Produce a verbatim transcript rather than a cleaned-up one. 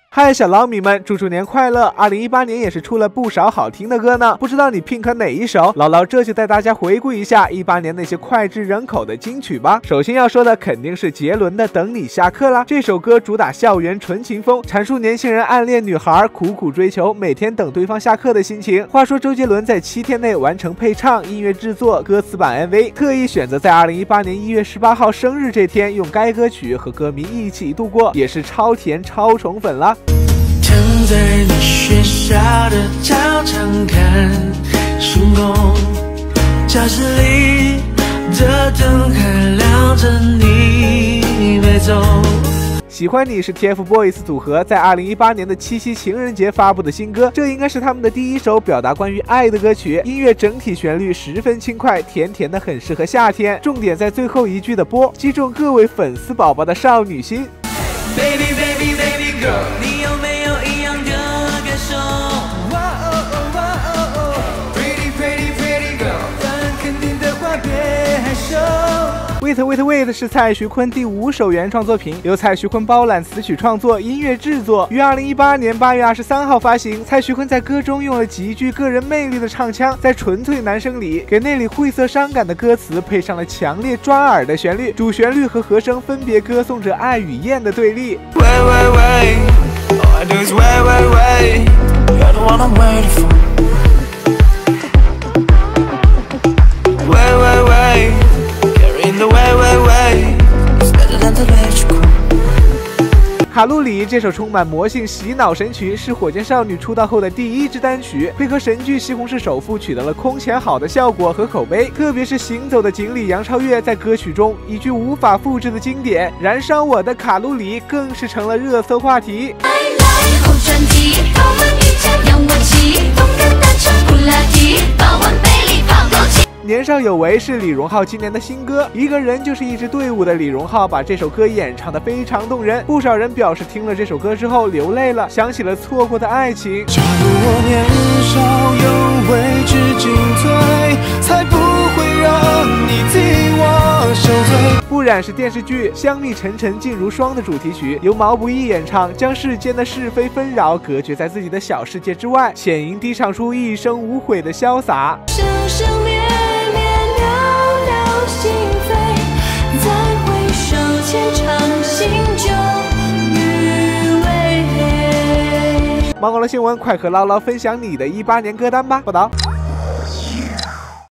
嗨，小老米们，猪猪年快乐！二零一八年也是出了不少好听的歌呢，不知道你 pink 哪一首？姥姥这就带大家回顾一下一八年那些脍炙人口的金曲吧。首先要说的肯定是杰伦的《等你下课》啦，这首歌主打校园纯情风，阐述年轻人暗恋女孩苦苦追求，每天等对方下课的心情。话说周杰伦在七天内完成配唱、音乐制作、歌词版 M V， 特意选择在二零一八年一月十八号生日这天，用该歌曲和歌迷一起度过，也是超甜超宠粉啦。 躺在你学校的操场看星空，教室里的灯还亮着，你没走。 喜欢你是 T F Boys 组合在二零一八年的七夕情人节发布的新歌，这应该是他们的第一首表达关于爱的歌曲。音乐整体旋律十分轻快，甜甜的，很适合夏天。重点在最后一句的播，击中各位粉丝宝宝的少女心。 Baby baby baby girl， 你有没有一样的感受？哇哦哦哇哦哦 ，Pretty pretty pretty girl， 但肯定的话别害羞。 Wait Wait Wait 是蔡徐坤第五首原创作品，由蔡徐坤包揽词曲创作、音乐制作，于二零一八年八月二十三号发行。蔡徐坤在歌中用了极具个人魅力的唱腔，在纯粹男声里给那里晦涩伤感的歌词配上了强烈抓耳的旋律，主旋律和和声分别歌颂着爱与厌的对立。 喂喂喂 ，All I do is wait wait wait， You're the one I'm waiting for。喂喂喂。 卡路里这首充满魔性洗脑神曲是火箭少女出道后的第一支单曲，配合神剧《西红柿首富》取得了空前好的效果和口碑。特别是行走的锦鲤杨超越在歌曲中一句无法复制的经典“燃烧我的卡路里”更是成了热搜话题。来来后转体，高温瑜伽仰卧起，动感单车普拉提，保温杯里泡枸杞。年少有为是李荣浩今年的新歌，一个人就是一支队伍的李荣浩把这首歌演唱的非常动人，不少人表示听了这首歌之后流泪了，想起了错过的爱情。 假如我年少有为知进退，才不会让你替我受罪。 不染是电视剧《香蜜沉沉烬如霜》的主题曲，由毛不易演唱，将世间的是非纷扰隔绝在自己的小世界之外，浅吟低唱出一生无悔的潇洒。 生生灭忙完了新闻，快和唠唠分享你的一八年歌单吧！报道。